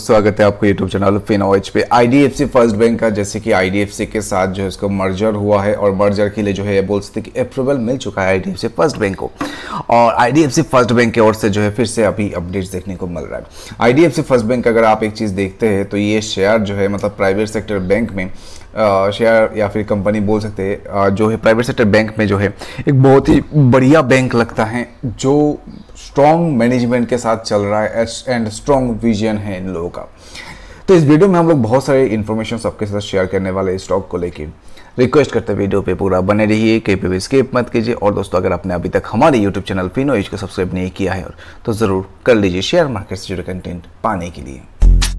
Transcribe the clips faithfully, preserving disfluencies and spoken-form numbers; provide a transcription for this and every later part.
स्वागत है आपको यूट्यूब चैनल फिनोएच पे। आईडीएफसी फर्स्ट बैंक का जैसे कि आईडीएफसी के साथ जो है इसको मर्जर हुआ है और मर्जर के लिए जो है बोल सकते कि अप्रूवल मिल चुका है आईडीएफसी फर्स्ट बैंक को, और आईडीएफसी फर्स्ट बैंक की ओर से जो है फिर से अभी अपडेट्स देखने को मिल रहा है। आईडीएफसी फर्स्ट बैंक अगर आप एक चीज़ देखते हैं तो ये शेयर जो है मतलब प्राइवेट सेक्टर बैंक में शेयर या फिर कंपनी बोल सकते हैं जो है प्राइवेट सेक्टर बैंक में जो है एक बहुत ही बढ़िया बैंक लगता है जो स्ट्रॉन्ग मैनेजमेंट के साथ चल रहा है एंड स्ट्रॉन्ग विजन है इन लोगों का। तो इस वीडियो में हम लोग बहुत सारे इन्फॉर्मेशन सबके साथ शेयर करने वाले इस स्टॉक को लेके। रिक्वेस्ट करते हैं वीडियो पे पूरा बने रहिए, कहीं पे भी स्किप मत कीजिए। और दोस्तों अगर आपने अभी तक हमारे यूट्यूब चैनल फिनोएच को सब्सक्राइब नहीं किया है तो ज़रूर कर लीजिए शेयर मार्केट से जुड़े कंटेंट पाने के लिए।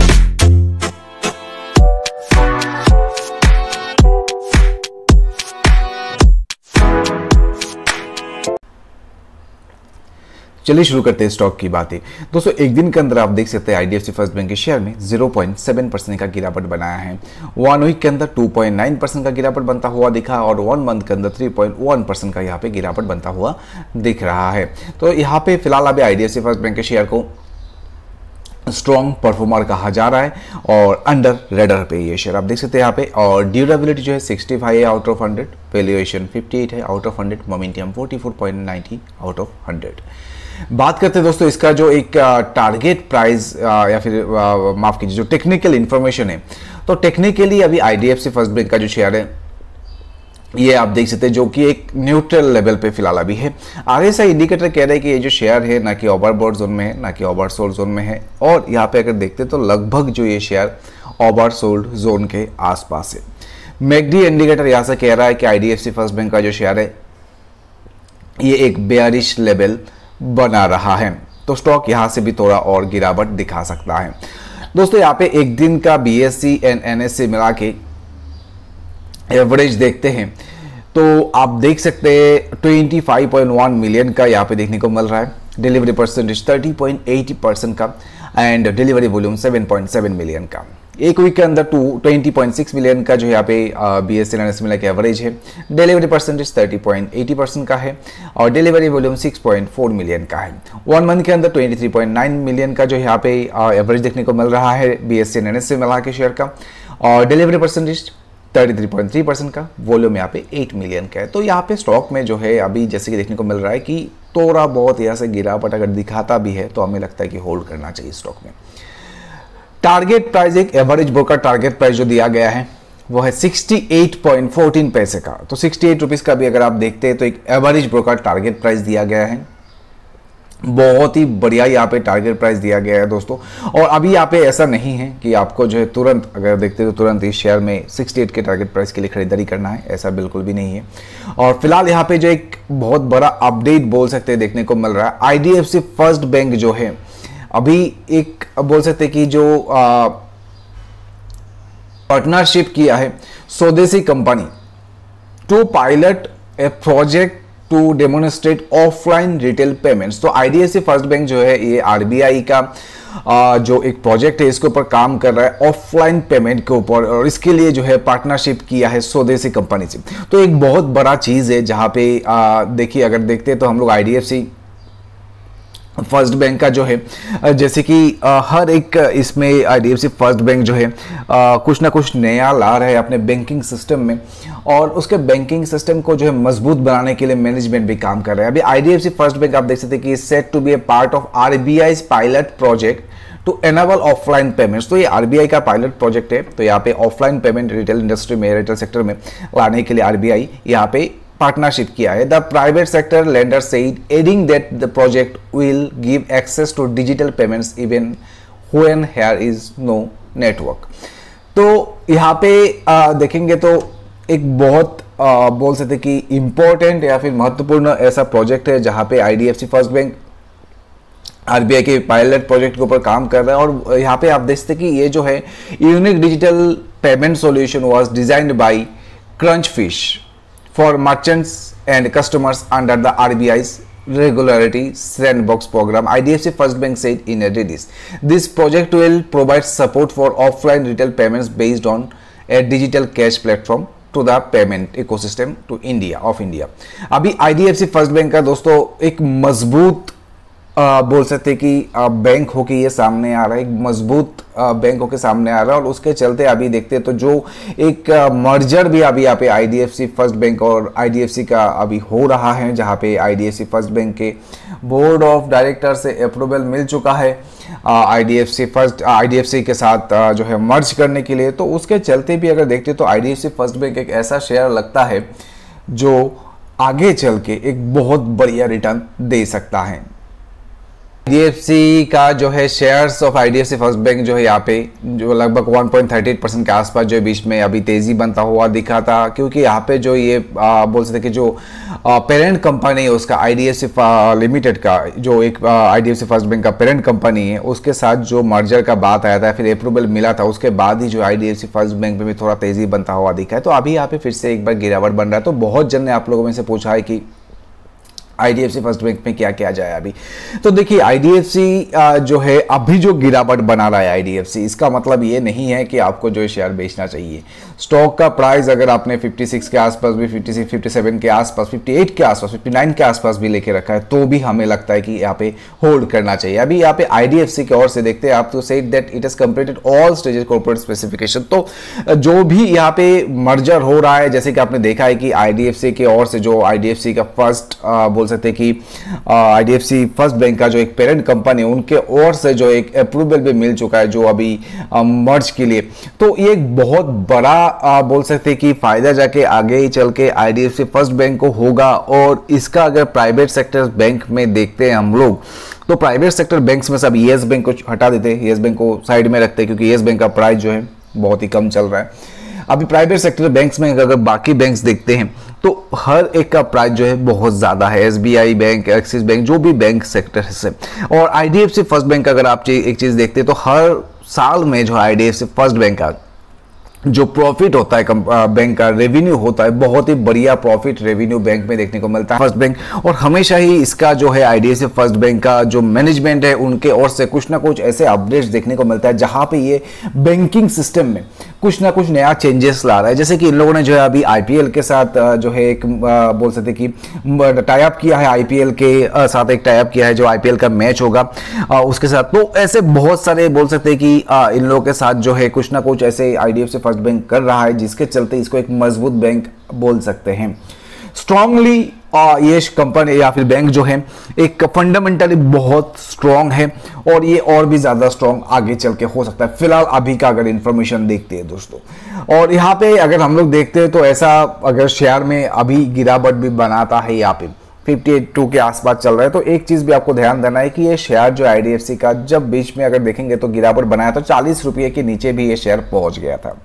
चलिए शुरू करते हैं स्टॉक की बातें। दोस्तों एक दिन के अंदर आप देख सकते हैं आईडीएफसी फर्स्ट बैंक के शेयर में ज़ीरो पॉइंट सेवन परसेंट का गिरावट बनाया है। वन वीक के अंदर टू पॉइंट नाइन परसेंट का गिरावट बनता हुआ दिखा और वन मंथ के अंदर थ्री पॉइंट वन परसेंट का यहाँ पे गिरावट बनता हुआ दिख रहा है। तो यहाँ पे फिलहाल अभी आईडीएफसी फर्स्ट बैंक के शेयर को स्ट्रॉन्ग परफॉर्मर कहा जा रहा है और अंडर रेडर पे ये शेयर आप देख सकते हैं यहाँ पे। और ड्यूरेबिलिटी जो है सिक्सटी फाइव है out of hundred, valuation fifty eight है out of hundred, momentum forty four point ninety out of hundred. बात करते हैं दोस्तों इसका जो एक टारगेट प्राइस या फिर माफ कीजिए जो टेक्निकल इंफॉर्मेशन है, तो टेक्निकली अभी आईडीएफसी फर्स्ट बैंक का जो शेयर है ये आप देख सकते हैं जो कि एक न्यूट्रल लेवल पे फिलहाल अभी है। आरएसआई इंडिकेटर कह रहे हैं कि ये जो शेयर है ना कि ओवरबॉट जोन में है ना कि ओवरसोल्ड जोन में है, और यहाँ पे अगर देखते हैं तो लगभग जो ये शेयर ओवरसोल्ड जोन के आसपास है। मैकडी इंडिकेटर यहाँ से कह रहा है कि आईडीएफसी फर्स्ट बैंक का जो शेयर है ये एक बेयरिश लेवल बना रहा है, तो स्टॉक यहाँ से भी थोड़ा और गिरावट दिखा सकता है। दोस्तों यहाँ पे एक दिन का बीएसई एंड एनएससी मिला के एवरेज देखते हैं तो आप देख सकते हैं twenty five point one million का यहाँ पे देखने को मिल रहा है, delivery percentage thirty point eight percent का and delivery volume seven point seven million का। एक वीक के अंदर to twenty point six million का जो यहाँ पे बीएसई एनएससी मिला के एवरेज है, delivery percentage thirty point eight percent का है और delivery volume six point four million का है। वन मंथ के अंदर twenty three point nine million का जो यहाँ पे एवरेज देखने को मिल रहा है बीएसई एनएससी मिला के शेयर का, और delivery percentage thirty three point three percent का, वॉल्यूम यहाँ पे एट मिलियन का है। तो यहाँ पे स्टॉक में जो है अभी जैसे कि देखने को मिल रहा है कि थोड़ा बहुत यहाँ से गिरावट अगर दिखाता भी है तो हमें लगता है कि होल्ड करना चाहिए स्टॉक में। टारगेट प्राइस एक एवरेज ब्रोकर टारगेट प्राइस जो दिया गया है वो है सिक्सटी एट पॉइंट फोर्टीन पैसे का, तो सिक्सटी एट रुपीस का भी अगर आप देखते हैं तो एक एवरेज ब्रोकर टारगेट प्राइस दिया गया है। बहुत ही बढ़िया यहाँ पे टारगेट प्राइस दिया गया है दोस्तों। और अभी यहाँ पे ऐसा नहीं है कि आपको जो है तुरंत अगर देखते हो तो तुरंत इस शेयर में सिक्सटी एट के टारगेट प्राइस के लिए खरीदारी करना है, ऐसा बिल्कुल भी नहीं है। और फिलहाल यहाँ पे जो एक बहुत बड़ा अपडेट बोल सकते हैं देखने को मिल रहा है, आईडीएफसी फर्स्ट बैंक जो है अभी एक बोल सकते हैं कि जो पार्टनरशिप किया है स्वदेशी company to pilot a project to demonstrate offline retail payments. तो आईडीएफसी फर्स्ट बैंक जो है ये आरबीआई का आ, जो एक प्रोजेक्ट है इसके ऊपर काम कर रहा है ऑफलाइन पेमेंट के ऊपर, और इसके लिए जो है पार्टनरशिप किया है स्वदेशी कंपनी से। तो एक बहुत बड़ा चीज़ है जहाँ पे देखिए अगर देखते हैं तो हम लोग आईडीएफसी फर्स्ट बैंक का जो है जैसे कि हर एक इसमें आईडीएफसी फर्स्ट बैंक जो है कुछ ना कुछ नया ला रहा है अपने बैंकिंग सिस्टम में, और उसके बैंकिंग सिस्टम को जो है मजबूत बनाने के लिए मैनेजमेंट भी काम कर रहा है। अभी आईडीएफसी फर्स्ट बैंक आप देख सकते हैं कि set to be a part of RBI pilot project to enable offline payments. तो ये आरबीआई का पायलट प्रोजेक्ट है, तो यहाँ पे ऑफलाइन पेमेंट रिटेल इंडस्ट्री में रिटेल सेक्टर में लाने के लिए आरबीआई यहाँ पे पार्टनरशिप किया है। The private sector lender said adding that the project will give access to digital payments even when here is no network. तो यहाँ पे आ, देखेंगे तो एक बहुत आ, बोल सकते कि इम्पोर्टेंट या फिर महत्वपूर्ण ऐसा प्रोजेक्ट है जहाँ पे आईडीएफसी फर्स्ट बैंक आरबीआई के पायलट प्रोजेक्ट के ऊपर काम कर रहा है। और यहाँ पे आप देख सकते कि ये जो है unique digital payment solution was designed by Crunchfish for merchants and customers under the R B I's Regularity Sandbox program, I D F C First Bank said in a release. This project will provide support for offline retail payments based on a digital cash platform to the payment ecosystem to India of India. अभी I D F C First Bank का दोस्तों एक मजबूत आ, बोल सकते कि bank होके ये सामने आ रहा है, एक मजबूत बैंक होके सामने आ रहा है। और उसके चलते अभी देखते हैं तो जो एक मर्जर भी अभी यहाँ पे आईडीएफसी फर्स्ट बैंक और आईडीएफसी का अभी हो रहा है, जहाँ पे आईडीएफसी फर्स्ट बैंक के बोर्ड ऑफ डायरेक्टर से अप्रूवल मिल चुका है आईडीएफसी फर्स्ट आईडीएफसी के साथ आ, जो है मर्ज करने के लिए। तो उसके चलते भी अगर देखते तो आईडीएफसी फर्स्ट बैंक एक ऐसा शेयर लगता है जो आगे चल के एक बहुत बढ़िया रिटर्न दे सकता है। आईडीएफसी का जो है shares of IDFC first bank जो है यहाँ पे जो लगभग one point thirty eight percent के आसपास जो बीच में अभी तेजी बनता हुआ दिखा था, क्योंकि यहाँ पे जो ये आ, बोल सकते कि जो पेरेंट कंपनी है उसका आईडीएफसी लिमिटेड का जो एक आईडीएफसी फर्स्ट बैंक का पेरेंट कंपनी है उसके साथ जो मर्जर का बात आया था, फिर अप्रूवल मिला था, उसके बाद ही जो आईडीएफसी फर्स्ट बैंक में भी थोड़ा तेजी बनता हुआ दिखा है। तो अभी यहाँ पे फिर से एक बार गिरावट बन रहा है। तो बहुत जन ने आप लोगों में से पूछा है कि आईडीएफसी फर्स्ट बैंक में क्या किया जाए अभी। तो देखिए आईडीएफसी जो है अभी जो गिरावट बना रहा है आईडीएफसी, इसका मतलब ये नहीं है कि आपको जो है शेयर बेचना चाहिए। स्टॉक का प्राइस अगर आपने छप्पन के आसपास भी, छप्पन, सत्तावन के आसपास, अट्ठावन के आसपास, उनसठ के आसपास भी लेके रखा है तो भी हमें लगता है कि यहाँ पे होल्ड करना चाहिए। अभी यहाँ पे आईडीएफसी की ओर से देखते हैं आप तो said that it has completed all stages corporate specification. तो जो भी यहाँ पे मर्जर हो रहा है, जैसे कि आपने देखा है कि आईडीएफसी की ओर से जो आईडीएफसी का फर्स्ट बोल सकते कि आईडीएफसी फर्स्ट बैंक का जो एक पेरेंट कंपनी है उनके ओर से जो एक अप्रूवल भी मिल चुका है जो अभी मर्ज के लिए। तो ये एक बहुत बड़ा आ, बोल सकते कि फायदा जाके आगे ही चल के आईडीएफसी फर्स्ट बैंक को होगा। और इसका अगर प्राइवेट सेक्टर बैंक में देखते हैं हम लोग तो प्राइवेट सेक्टर बैंक्स में सब येस बैंक को हटा देते हैं, येस बैंक को साइड में रखते हैं क्योंकि येस बैंक का प्राइस जो है बहुत ही कम चल रहा है। अभी प्राइवेट सेक्टर बैंक्स में अगर बाकी बैंक्स देखते हैं तो हर एक का प्राइस जो है बहुत ज़्यादा है। एसबीआई बैंक, एक्सिस बैंक, जो भी बैंक सेक्टर है। और आईडीएफसी फर्स्ट बैंक अगर आप एक चीज़ देखते हैं तो हर साल में जो आईडीएफसी फर्स्ट बैंक का जो प्रॉफिट होता है बैंक का रेवेन्यू होता है, बहुत ही बढ़िया प्रॉफिट रेवेन्यू बैंक में देखने को मिलता है फर्स्ट बैंक। और हमेशा ही इसका जो है आईडीएफसी फर्स्ट बैंक का जो मैनेजमेंट है उनके ओर से कुछ ना कुछ ऐसे अपडेट्स देखने को मिलता है जहां पे ये बैंकिंग सिस्टम में कुछ ना कुछ नया चेंजेस ला रहा है। जैसे कि इन लोगों ने जो है अभी आईपीएल के साथ जो है एक बोल सकते कि टाई अप किया है, आईपीएल के साथ एक टाई अप किया है जो आईपीएल का मैच होगा उसके साथ। तो ऐसे बहुत सारे बोल सकते हैं कि इन लोगों के साथ जो है कुछ ना कुछ ऐसे आईडीएफसी फर्स्ट बैंक कर रहा है जिसके चलते इसको एक मजबूत बैंक बोल सकते हैं। स्ट्रांगली ये कंपनी या फिर बैंक जो है एक फंडामेंटली बहुत स्ट्रांग है और ये और भी ज्यादा स्ट्रांग आगे चल के हो सकता है। फिलहाल अभी का अगर इंफॉर्मेशन देखते हैं दोस्तों, और यहाँ पे अगर हम लोग देखते हैं तो ऐसा अगर शेयर में अभी गिरावट भी बनाता है, यहाँ पे बावन के आसपास चल रहा है। तो एक चीज भी आपको ध्यान देना है कि ये शेयर जो आईडीएफसी का जब बीच में अगर देखेंगे तो गिरावट बनाया तो चालीस रुपये के नीचे भी ये शेयर पहुंच गया था।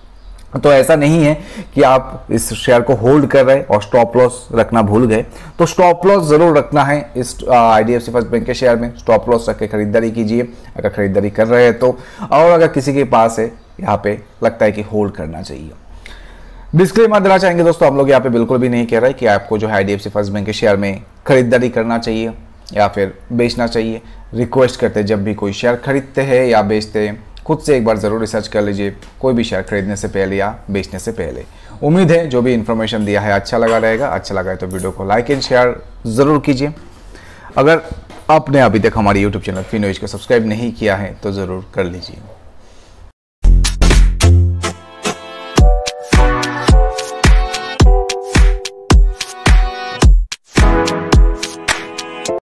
तो ऐसा नहीं है कि आप इस शेयर को होल्ड कर रहे और स्टॉप लॉस रखना भूल गए। तो स्टॉप लॉस जरूर रखना है इस आईडीएफसी फर्स्ट बैंक के शेयर में। स्टॉप लॉस रख के खरीदारी कीजिए अगर खरीदारी कर रहे हैं तो, और अगर किसी के पास है यहाँ पे लगता है कि होल्ड करना चाहिए। डिस्क्लेमर देना चाहेंगे दोस्तों, हम लोग यहाँ पे बिल्कुल भी नहीं कह रहे कि आपको जो है आईडीएफसी फर्स्ट बैंक के शेयर में खरीदारी करना चाहिए या फिर बेचना चाहिए। रिक्वेस्ट करते हैं जब भी कोई शेयर खरीदते हैं या बेचते हैं खुद से एक बार ज़रूर रिसर्च कर लीजिए कोई भी शेयर खरीदने से पहले या बेचने से पहले। उम्मीद है जो भी इन्फॉर्मेशन दिया है अच्छा लगा रहेगा। अच्छा लगा है तो वीडियो को लाइक एंड शेयर ज़रूर कीजिए। अगर आपने अभी तक हमारी यूट्यूब चैनल फिनोइज को सब्सक्राइब नहीं किया है तो ज़रूर कर लीजिए।